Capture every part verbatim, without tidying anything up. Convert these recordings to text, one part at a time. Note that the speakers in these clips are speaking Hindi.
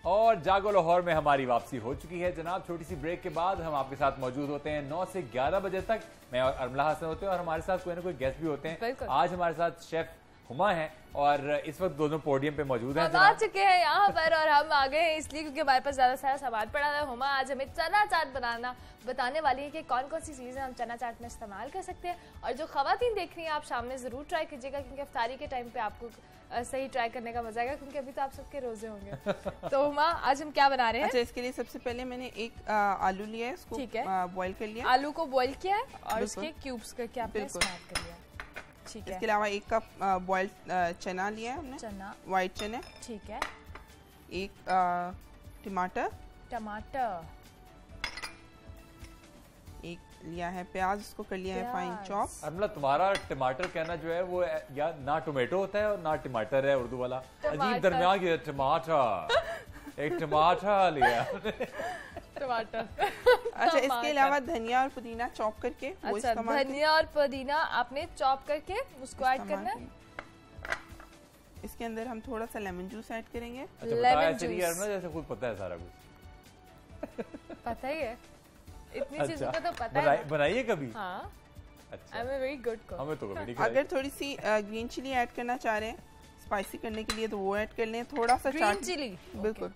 और जागो लाहौर में हमारी वापसी हो चुकी है जनाब। छोटी सी ब्रेक के बाद हम आपके साथ मौजूद होते हैं नौ से ग्यारह बजे तक। मैं और अरमला हसन होते हैं और हमारे साथ कोई ना कोई गेस्ट भी होते हैं। आज हमारे साथ शेफ हुमा है और इस वक्त दोनों पोडियम पे मौजूद हैं। हम आ चुके हैं यहाँ पर और हम आ गए हैं इसलिए क्योंकि हमारे पास ज्यादा सारा सामान पड़ा है। हुमा आज हमें चना चाट बनाना बताने वाली है कि कौन कौन सी चीजें हम चना चाट में इस्तेमाल कर सकते हैं। और जो खवातीन देख रही हैं आप सामने जरूर ट्राई कीजिएगा क्योंकि इफ्तारी के टाइम पे आपको सही ट्राई करने का मजा आएगा क्योंकि अभी तो आप सबके रोजे होंगे। तो हुमा आज हम क्या बना रहे हैं? अच्छा, इसके लिए सबसे पहले मैंने एक आ, आलू लिया है, इसको ठीक है बॉईल कर लिया। आलू को बॉईल किया है और इसके क्यूब्स करके आपने स्मैश कर लिया। ठीक है। इसके अलावा एक कप बॉइल्ड चना लिया है हमने, चना वाइट चने। ठीक है। एक टमाटर टमाटर एक लिया है प्याज, उसको कर लिया है फाइन चॉप। अरमला तुम्हारा टमाटर कहना जो है वो या ना टोमेटो होता है और ना टमाटर है उर्दू वाला, अजीब दरमियान की टमाटर। एक टमाटर लिया टमाटर। अच्छा, इसके अलावा धनिया और पुदीना चॉप करके वो अच्छा, धनिया और पुदीना आपने चॉप करके उसको ऐड करना है। इसके अंदर हम थोड़ा सा लेमन जूस ऐड करेंगे। अच्छा, लेमन जूस ना जैसे खुद पता है सारा कुछ। पता ही है, इतनी अच्छा, चीजों का तो पता बना, है। बनाइए कभी। हाँ, अच्छा, I'm a very good cook। हमें तो कभी नहीं। अगर थोड़ी सी ग्रीन चिली ऐड करना चाह रहे हैं स्पाइसी करने के लिए तो वो ऐड कर लें। थोड़ा सा ग्रीन चिली, बिल्कुल।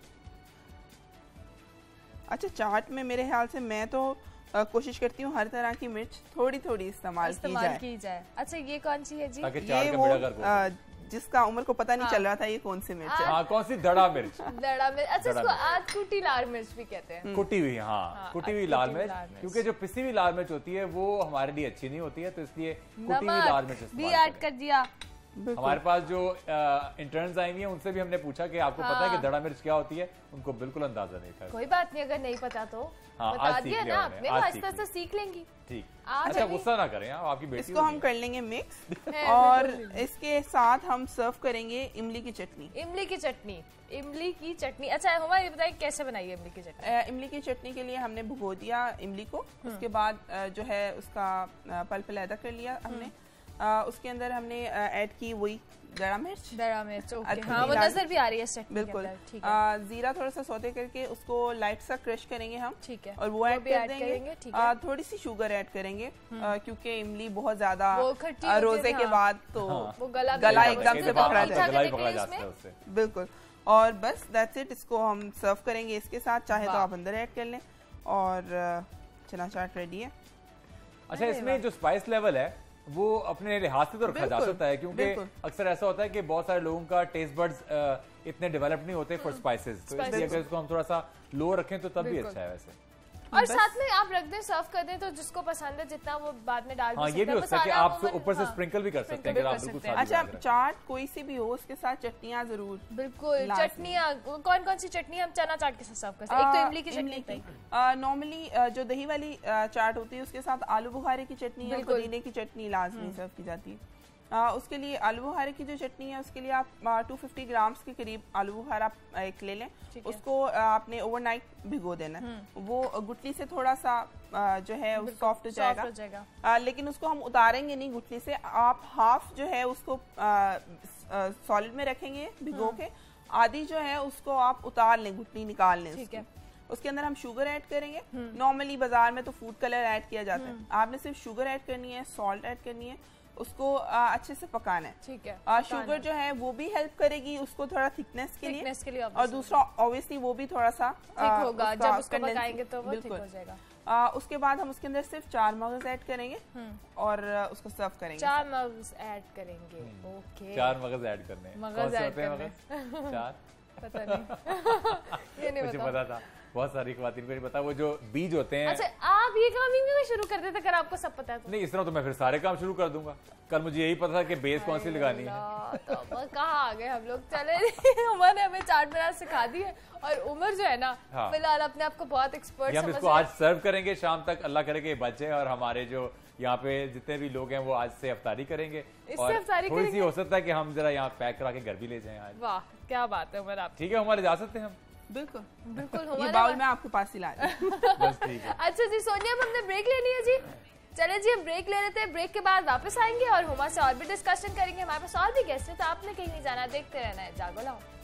अच्छा, चाट में मेरे ख्याल से मैं तो आ, कोशिश करती हूँ हर तरह की मिर्च थोड़ी थोड़ी इस्तेमाल की जाए। की जाए। अच्छा, ये कौन सी है जी? ये वो आ, जिसका उम्र को पता नहीं हाँ। चल रहा था ये कौन सी मिर्च है। हाँ, कौन सी दड़ा मिर्च। दड़ा मिर्च। अच्छा, इसको आज कुटी लाल मिर्च भी कहते हैं। कुटी हुई, हाँ, हाँ कुटी हुई लाल मिर्च, क्योंकि जो पिसी हुई लाल मिर्च होती है वो हमारे लिए अच्छी नहीं होती है, तो इसलिए कुटी हुई लाल मिर्च भी ऐड कर दिया। हमारे पास जो इंटर्न्स आई हुई हैं उनसे भी हमने पूछा कि आपको हाँ। पता है कि दड़ा मिर्च क्या होती है? उनको बिल्कुल अंदाजा नहीं था। कोई बात नहीं, अगर नहीं पता तो हाँ, बता दिया ना आपने, आहिस्ता आहिस्ता सीख लेंगी। ठीक, अच्छा गुस्सा ना करें, आपकी बेटी। इसको हम कर लेंगे मिक्स और इसके साथ हम सर्व करेंगे इमली की चटनी। इमली की चटनी, इमली की चटनी। अच्छा हुमा, ये बताइए कैसे बनाई है इमली की चटनी? इमली की चटनी के लिए हमने भिगो दिया इमली को, उसके बाद जो है उसका पल्प अलग कर लिया हमने। आ, उसके अंदर हमने ऐड की वही दड़ा मिर्च। दड़ा मिर्च, ओके। हाँ, वो नजर भी आ रही है चटनी बिल्कुल। जीरा थोड़ा सा सौते करके उसको लाइट सा क्रश करेंगे हम। ठीक है। और वो ऐड कर देंगे। आ, थोड़ी सी शुगर ऐड करेंगे क्योंकि इमली बहुत ज्यादा रोजे के बाद तो वो गला गला एकदम से पकड़ा जाता है। बिल्कुल। और बस दैट्स इट। इसको हम सर्व करेंगे इसके साथ, चाहे तो आप अंदर ऐड कर लें और चना चाट रेडी है। अच्छा, इसमें जो स्पाइस लेवल है वो अपने लिहाज से तो रखा जा सकता है क्योंकि अक्सर ऐसा होता है कि बहुत सारे लोगों का टेस्ट बड्स इतने डेवलप नहीं होते फॉर स्पाइसेस, तो इसलिए अगर इसको हम थोड़ा सा लो रखें तो तब भी अच्छा है वैसे। और साथ में आप रख दें, सर्व कर दें, तो जिसको पसंद है जितना वो बाद में डाल हाँ, ये भी हो सकता है कि आप ऊपर से स्प्रिंकल भी कर सकते हैं। अच्छा, चाट कोई सी भी हो उसके साथ चटनियाँ जरूर। बिल्कुल, चटनियाँ कौन कौन सी चटनी हम चना चाट के साथ सर्व कर सकते हैं? एक तो इमली की चटनी, नॉर्मली जो दही वाली चाट होती है उसके साथ आलू बुखारे की चटनी या पुदीने की चटनी लाजमी सर्व की जाती है। आ, उसके लिए आलू बुखारे की जो चटनी है उसके लिए आप दो सौ पचास ग्राम्स के करीब आलू बुखारा एक ले लें। उसको आपने ओवरनाइट भिगो देना है। वो गुटली से थोड़ा सा आ, जो है सॉफ्ट हो जाएगा, हो जाएगा। आ, लेकिन उसको हम उतारेंगे नहीं गुटली से। आप हाफ जो है उसको सॉलिड में रखेंगे भिगो के, आधी जो है उसको आप उतार लें, गुटली निकाल लें। ठीक है। उसके अंदर हम शुगर ऐड करेंगे। नॉर्मली बाजार में तो फूड कलर ऐड किया जाता है, आपने सिर्फ शुगर ऐड करनी है, सॉल्ट ऐड करनी है, उसको आ, अच्छे से पकाना है। ठीक है। आ, शुगर जो है वो भी हेल्प करेगी उसको थोड़ा थिकनेस के लिए, के लिए और दूसरा ऑब्वियसली वो भी थोड़ा सा ठीक होगा जब उसको पकाएंगे तो वो ठीक हो जाएगा। आ, उसके बाद हम उसके अंदर सिर्फ चार मगज ऐड करेंगे और उसको सर्व करेंं। चार मगज ऐड करेंगे, ओके। चार मगज ऐड करने हैं। मगज ऐड करने चार पता नहीं, ये नहीं पता था। बहुत सारी ख्वातीन को नहीं पता वो जो बीज होते हैं। अच्छा, आप ये काम ही नहीं शुरू कर देते अगर आपको सब पता है तो? नहीं, इस तरह तो मैं फिर सारे काम शुरू कर दूंगा। कल मुझे यही पता था कि बेस कौन सी लगानी है। तो कहाँ आ गए हम लोग। चले, उमर ने हमें चाट बनाना सिखा दी है और उमर जो है ना फिलहाल अपने आप को बहुत एक्सपर्ट हम इसको आज सर्व करेंगे शाम तक, अल्लाह करे कि बचे और हमारे जो यहाँ पे जितने भी लोग हैं वो आज से अफ्तारी करेंगे और थोड़ी सी हो सकता है कि हम जरा यहाँ पैक करा के घर भी ले जाएं आज। वाह, क्या बात है उमर। आप ठीक है, हमारे जा सकते हैं हम। बिल्कुल बिल्कुल, ये बाउल में आपके पास ही ला बस ठीक है। अच्छा जी सोनिया, अब हमने ब्रेक ले लिया जी। चले जी, हम ब्रेक ले लेते हैं, ब्रेक के बाद वापस आएंगे और हुमा से और भी डिस्कशन करेंगे। हमारे पास और भी गेस्ट है तो आपने कहीं नहीं जाना, देखते रहना है जागो लाहौर।